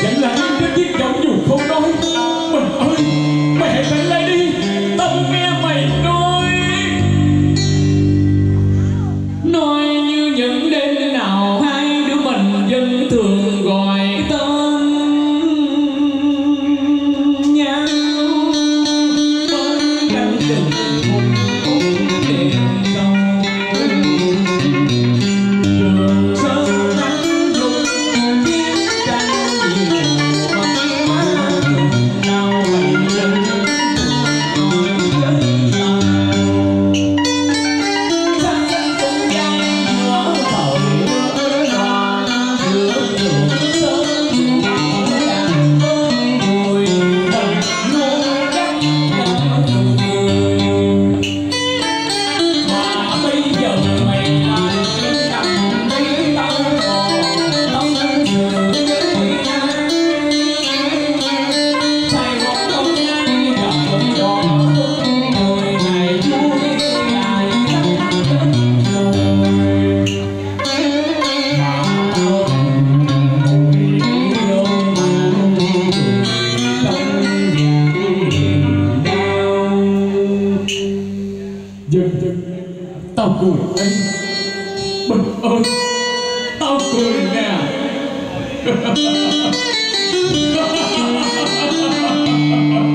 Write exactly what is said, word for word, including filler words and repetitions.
vẫn là những cái chiếc giọng dù không nói. Mình ơi, mày hãy tỉnh lại đi, tao muốn nghe mày nói. Nói như những đêm nào hai đứa mình vẫn thường gọi tên nhau bên cánh rừng hùng hùng đèn sâu. Trường sơn nắng lùng chiếc tranh nhiều bóng má thường đau bày chân nỗi chết lòng. Xanh xanh cũng dây giữa thời mưa đòa giữa trường sơn dù màu đàn ơn mùi mình nuôi đất nở người. Mà bây giờ mày lại nằm đi tao còn tâm sự với ai. Sài Gòn không ai gặp một giọt người này vui lại cắt hết rồi. Mà tao ngồi yêu mang người trong niềm đau. Dừng dừng, tao cười đây. Bình ơi, tao cười nè.